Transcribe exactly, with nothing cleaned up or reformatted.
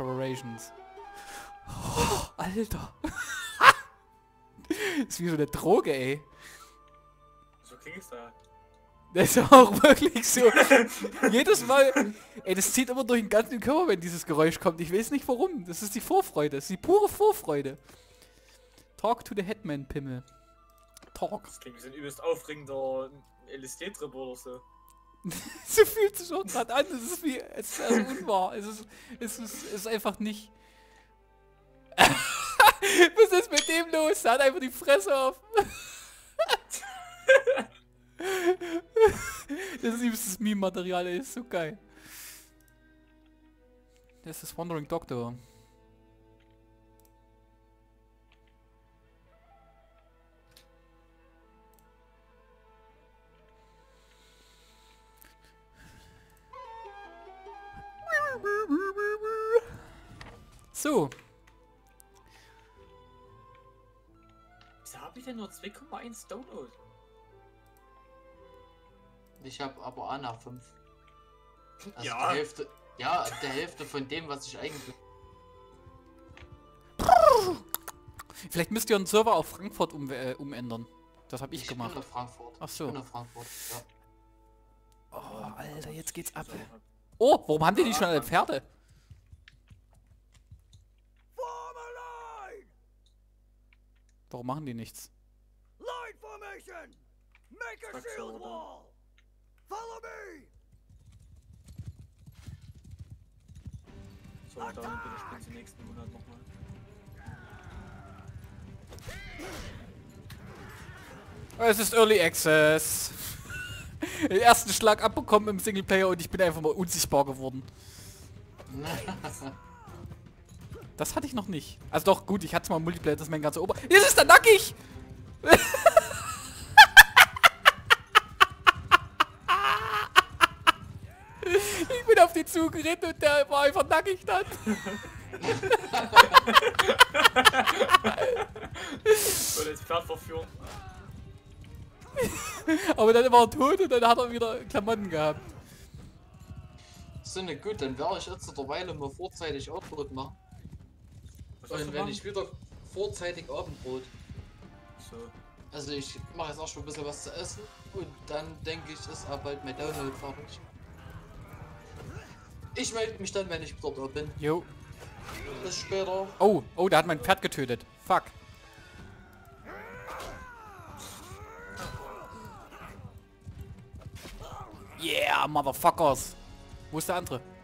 Preparations. Oh, Alter. Das ist wie so eine Droge, ey. So klingt's da. Das ist auch wirklich so. Jedes Mal, ey, das zieht immer durch den ganzen Körper, wenn dieses Geräusch kommt. Ich weiß nicht warum. Das ist die Vorfreude. Das ist die pure Vorfreude. Talk to the Headman, Pimmel. Talk. Das klingt wie so ein übelst aufregender L S D-Trip oder so. So fühlt sich auch gerade an. Es ist wie, es ist also unwahr. Es ist, es ist, es ist einfach nicht. Was ist mit dem los? Er hat einfach die Fresse auf. Das ist übelstes Meme-Material, ey. Ist so geil. Das ist Wandering Doctor. So. Wieso habe ich denn nur zwei Komma eins Download? Ich habe aber A nach fünf. Also Ja. die Hälfte, ja, der Hälfte von dem, was ich eigentlich... Vielleicht müsst ihr einen Server auf Frankfurt um, äh, umändern. Das habe ich, Ich gemacht. bin nach Frankfurt. Ach so. Ich bin nach Frankfurt, ja. Oh, Alter, jetzt geht's ab. Oh, warum haben die nicht schon alle Pferde? Warum machen die nichts? Line formation! Make a Fuck, shield Jordan. wall! Follow me! So, dann bin ich bis zum nächsten Monat nochmal. Es ist Early Access. Den ersten Schlag abbekommen im Singleplayer und ich bin einfach mal unsichtbar geworden. Das hatte ich noch nicht. Also doch, gut, ich hatte es mal im Multiplayer, das ist mein ganzer Ober... Jetzt ist er nackig! Ich bin auf den zugerannt und der war einfach nackig dann. Soll jetzt Pferd verführen. Aber dann war er tot und dann hat er wieder Klamotten gehabt. So, ne, gut, dann werde ich jetzt der Weile mal vorzeitig Abendbrot machen. Was hast Und du wenn machen? ich wieder vorzeitig Abendbrot. So. Also ich mache jetzt auch schon ein bisschen was zu essen und dann denke ich, ist auch bald mein Download fertig. Ich melde mich dann, wenn ich dort da bin. Jo. Bis später. Oh, oh, der hat mein Pferd getötet. Fuck. Yeah, Motherfuckers. Wo ist der andere?